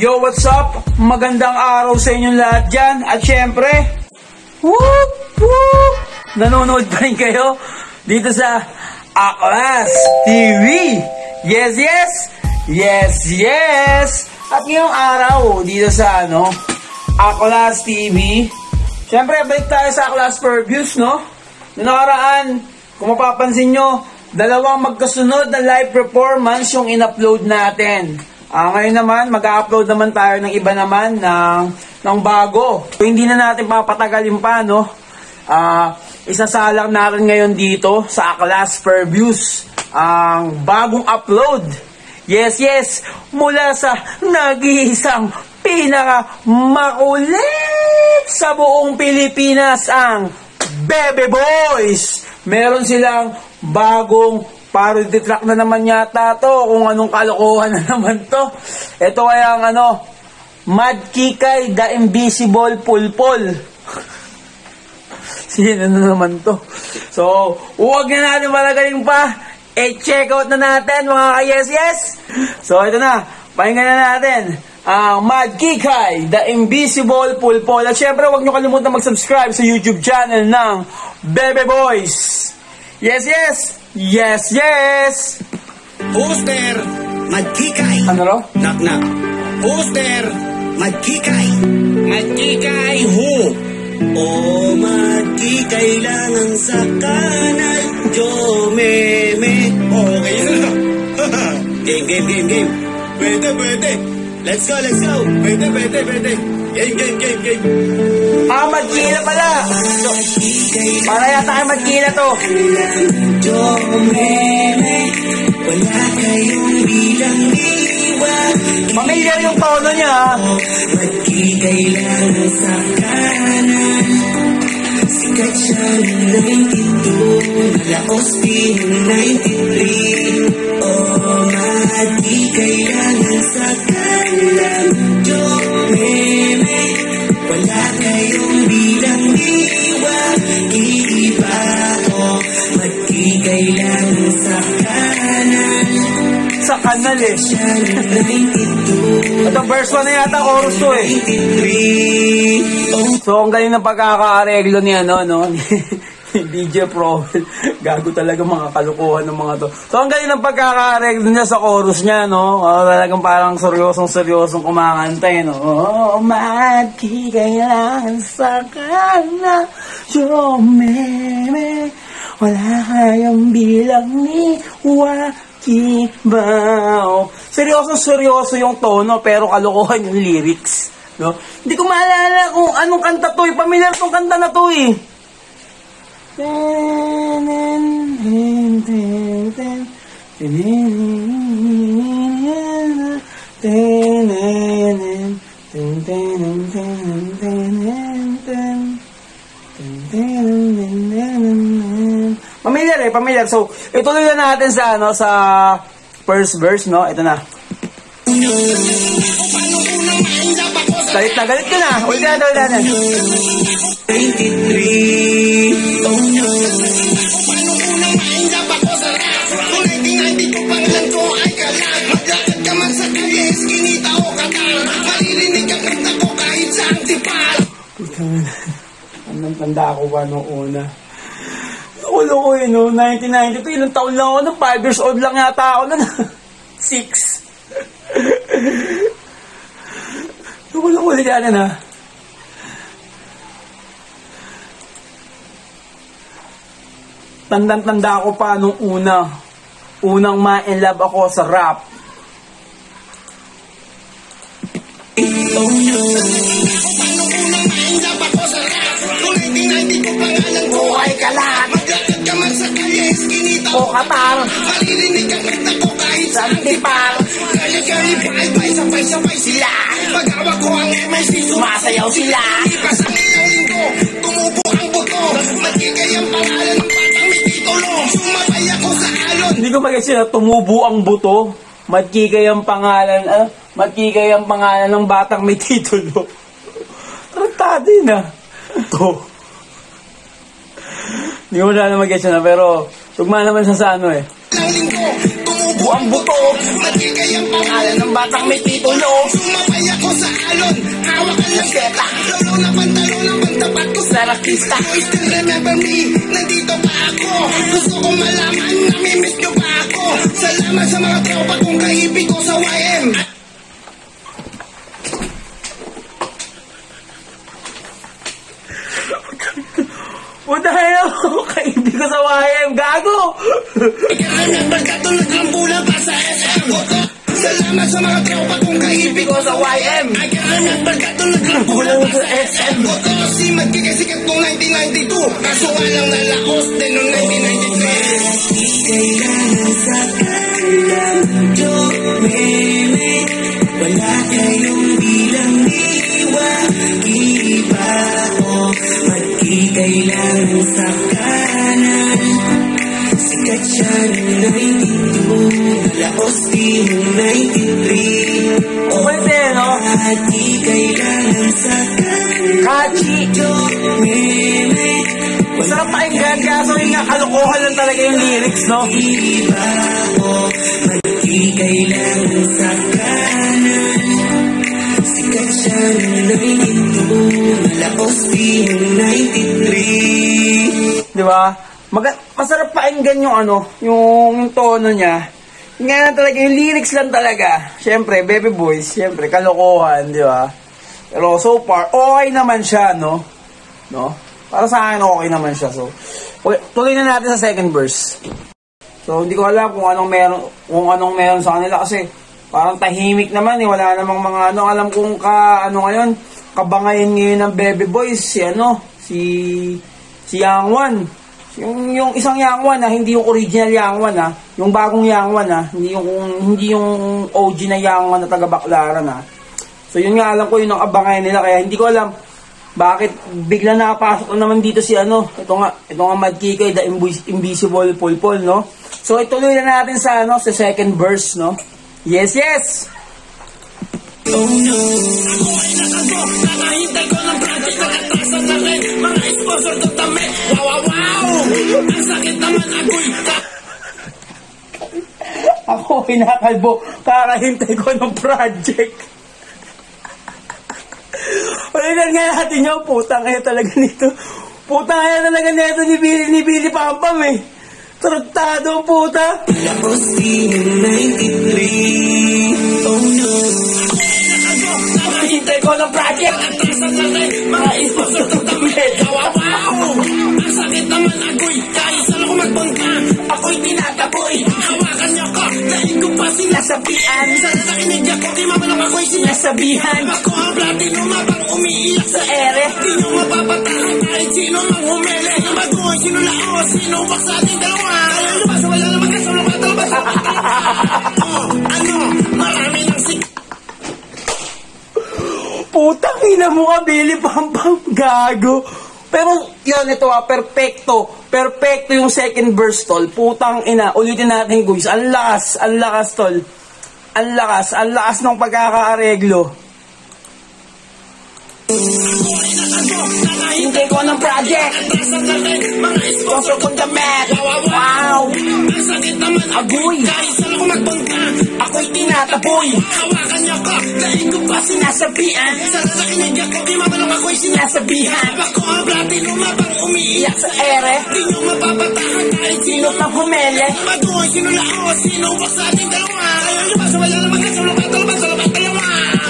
Yo, what's up? Magandang araw sa inyong lahat dyan. At syempre, whoop, whoop, nanonood pa rin kayo dito sa Aklas TV. Yes, yes, yes, yes. At ngayong araw, dito sa Aklas TV, syempre, balik tayo sa Aklas per views, no? Noong nakaraan, kung mapapansin nyo, dalawang magkasunod na live performance yung in-upload natin. Ngayon naman, mag-upload naman tayo ng iba naman ng bago. So, hindi na natin papatagalin pa, no? Isasalang natin ngayon dito sa Aklas per views ang bagong upload. Yes, yes, mula sa nag-iisang pinaka-makulit sa buong Pilipinas, ang Bebe Boys. Meron silang bagong parody track na naman yata to, kung anong kalokohan na naman to. Ito ay ang Mad Kikay, The Invisible Pulpol. Sino na naman to? So, huwag na natin malagaling pa. Check out na natin mga ka-yes-yes. So, ito na. Pakinggan na natin ang Mad Kikay, The Invisible Pulpol. At syempre, huwag nyo kalimutan mag-subscribe sa YouTube channel ng Bebe Boys. Yes, yes! Yes, yes! Poster, Mad Kikay. Ano ro? Knock, knock. Poster, Mad Kikay. Mad Kikay, who? Oh, Mad Kikay lang ang sa kanal. Jo, meme. Okay na. Game. Pwede. Let's go. Pwede. Game. Mad Kila pala! Para yata kay Mad Kila to. Jo, meme. Wala kayong bilang iwa. Familiar yung tono niya, ha? Mad Kikay lang sa kanan. Sikat siya ng 92, nalaos din ng 93. Oh, Mad Kikay lang sa kanan. Jo, meme. Wala kayong bilang iwa. Iiba ko. Mad Kikay lang sa kanan. Sa kanal eh. Ito verse 1 na yata, chorus 2 eh. So, ang galing ng pagkaka-areglo ni DJ Pro. Gago talaga mga kalukuhan ng mga to. So, ang galing ng pagkaka-areglo niya sa chorus niya, no? Talagang parang seryosong kumakanta, no? Oh, Mad Kikay lang sa kanal. Yo, meme. Wala kayong bilang ni Wakibaw. Seryoso yung tono, pero kalokohan yung lyrics, no? Hindi ko maalala kung anong kanta to eh. Pamilyar tong kanta na to eh. Pamilyar. So, ituloy na natin sa first verse, no? Ito na. Galit ka na. Ulit na. 93. Oh no. Paano unang maingap ako sa rap? Kung 1990 pangalan ko ay kalat. Maglakad ka man sa kalye, skinita o katal. Maririnig ang kanta ko kahit sa antipal. Tanda ako ba noong una? Ulo ko yun, 1992, ilang taon lang ako, 5 years old lang yata ako nun. 6. Ulo ko ulit yan, ha? Tanda ako pa nung unang ma-in-love ako sa rap. Oh no. Paano unang ma-in-love ako sa rap? Kung 1990 ko pangalan ko ay kalat. Maglakad ka man sa kalye, skinita o katal. Maririnig ang kanta ko kahit sa antipal. Kaya sabay sila. Pag-awak ko ang MIC, sumasayaw sila. Ipasan nilang linggo, tumubo ang buto. Mad Kikay ang pangalan ng batang may titulo. Sumabay ako sa alon. Hindi ko mag-isip na tumubo ang buto. Mad Kikay ang pangalan, Mad Kikay ang pangalan ng batang may titulo. Tarantado yun, to. Hindi ko na mag-isip na, pero tugma naman siya sa Lang linggo, tumubo buang buto. Magkikay ang Pangalan ng batang may titulo. Sumabay ako sa alon, hawak ang lasketa. Lolo na pantalon ang pantapat ko sa Sarakista. You still remember me, nandito pa ako. Gusto ko malaman, namimiss nyo ba ako? Salamat sa mga tropa kong kaibig ko sa YM. Puta na kaibig ko sa YM. Gago! Remember ka tulad ng bulan pa sa SM. Salamat sa mga tropa kong kaibig ko sa YM. I can remember ka tulad ng bulan pa sa SM. Boto si magkikasikat noong 1992. Kaso nga lang nalaos din noong 1993. Kailangan sa kanilang Jomene. Wala kayong bilang diwa. Iba o magkikailangan sa kanan. Sikat siya noong 92. Nalaos din noong 93. Pwede, no? Di kailangan sa Kachi. Jomene. Masarap pakinggan, kaso yun nga, kalokohan lang talaga yung lyrics, no? Iba o magkikailangan sa kanan. Sikat siya noong 92. Nalaos din noong 93. Di ba? Masarap pakinggan yung ano, yung tono niya. Yung nga lang talaga, yung lyrics lang talaga. Siyempre, Baby Boys, siyempre, kalokohan, di ba? Pero so far, okay naman siya, no? No? Para sa akin, okay naman siya. So, okay, tuloy na natin sa second verse. So, hindi ko alam kung anong meron sa kanila kasi parang tahimik naman eh. Wala namang mga ano. Alam kong ngayon, kabangayan ngayon ng Baby Boys, si Yang Wan. Yung isang Yang Wan hindi yung original Yang Wan yung bagong Yang Wan hindi yung OG na Yang Wan na taga Baclaran So yun nga alam ko yun ang abangayan nila kaya hindi ko alam bakit bigla nakapasok naman dito si ito nga Mad Kikay, the Invisible Pulpol, no? So ituloy na natin sa sa second verse, no? Yes. Oh no, ako ay nakago. Nakahintay ko ng project na katasan na rin. Mga sponsor to tami. Wow. Ang sakit naman agoy ka. Ako kinakalbo. Kakahintay ko ng project. Ulitan nga natin yung putang kaya talaga nito. Putang kaya talaga nito ni Billy Pampam eh. Tragtado puta. Tapos din 93. Oh no. Hintay ko ng project. Katasan na rin. Mga sponsor to tami. Wow. Ang sakit naman agoy. Kahit saan ako magpunta. Ako'y tinataboy. Hawakan niyo ko. Dahil ko pa sinasabihan. Sana nakinig ako. Di mamanong ako'y sinasabihan. Ako ang platino mabang umiiyak sa ere. Di nyo mapapatahan kahit sino mang humele. Ang bagoy, sino lao, sino wak sa ating dalawa. Kaya lumasa, wala naman kasulong at talabas. Marami ng Putang ina mo ka, Billy Pampam. Gago. Pero, yun, ito perfecto. Perfecto yung second verse, tol. Putang ina. Ulitin natin, guys. Ang lakas, tol. Ang lakas ng pagkakaareglo. Hintay ko ng project. mga sponsor kong damit. Wow. Ang sakit naman Agoy. Kahit saan ako magpunta. Ako'y tinataboy. Hawakan niyo ko. Dahil ko pa sinasabihan. Sana nakinig ako. Di mamanong ako'y sinasabihan. Ako ang platino mabang umiiyak sa ere. Di nyo mapapatahan kahit sino Pang humele. Magoy, sino lao, sino wak sa ating dalawa. Kaya lumasa, wala naman kasulong at talabas sa labas dalawa.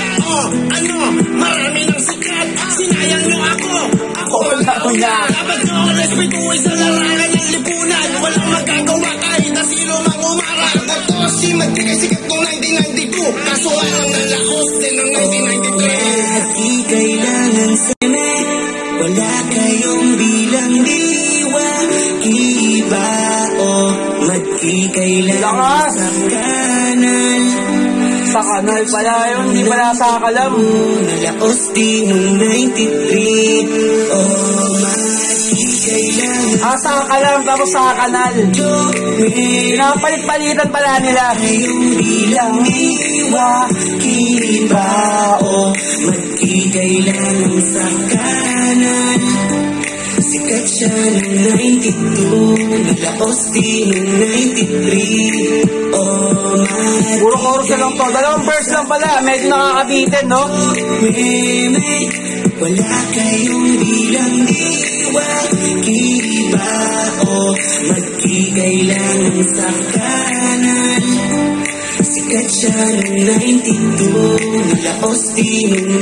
Marami ng sikat. Sinayang nyo ako. Ako wala. Dapat nyo ako respeto ay sa larangan ng lipunan. Walang magagawa kahit na sino mang umara. Ako si magkikasikat noong 1992. Kaso nga lang nalaos din noong 1993. At di kailangan seme. Wala kayong bilang diwa. Iba o magkikailangan sa kanan. Sa kanal pala yun, hindi pala sa kalam. Nalaos din noong 93. Oh, magkikailangan Sa kalam, tapos sa kanal. Pinapalit-palitan pala nila. yung bilang iwa. Iba o magkikailangan sa kanan. Sikat siya ng 92, nalaos din nung 93. Oh my, Puro chorus na lang to. Dalawang verse lang pala. Medyo nakakabitin, no? may wala kayong bilang diwa, kiba o magkikailangan sa kanan. Sikat siya nung 92, nalaos din nung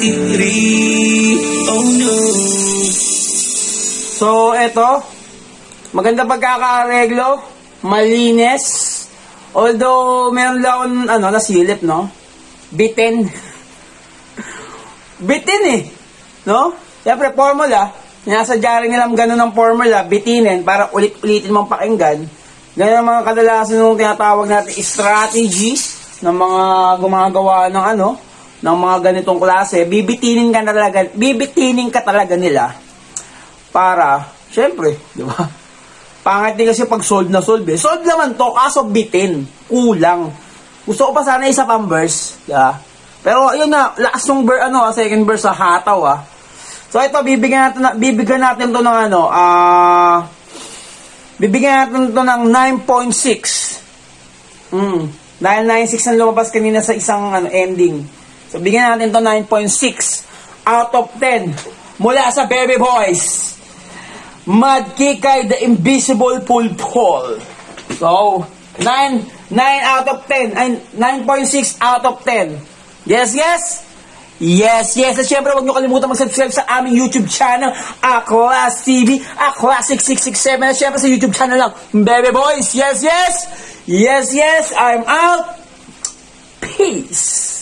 93. Oh no. So, eto. Maganda pagkakareglo. Malinis. Although, meron lang akong, nasilip, no? Bitin. Bitin eh. No? Siyempre, formula. Nasadya rin nilang ganun ng formula. Bitinin para ulit-ulitin mong pakinggan. Ganyan ang mga kadalasan nung tinatawag natin strategy ng mga gumagawa ng mga ganitong klase. Bibitinin ka talaga nila para, syempre, di ba? Pangit din kasi pag solve na solve eh. Solve naman to, kaso bitin. Kulang. Gusto ko pa sana isa pang verse. Yeah. Pero yun na, last ng second verse sa hataw So ito, bibigyan natin to ng bibigyan natin ito ng 9.6. Dahil 9.6 ang lumabas kanina sa isang ending. So, bigyan natin ito 9.6 out of 10 mula sa Baby Boys. Mad Kikay, the Invisible Pulpol. So, 9 out of 10. 9.6 out of 10. Yes, yes? Yes, yes. At syempre, huwag nyo kalimutan mag-subscribe sa aming YouTube channel, Aklas TV, Aklas 6667. At syempre sa YouTube channel lang, Baby Boys. Yes, yes. Yes, yes. I'm out. Peace.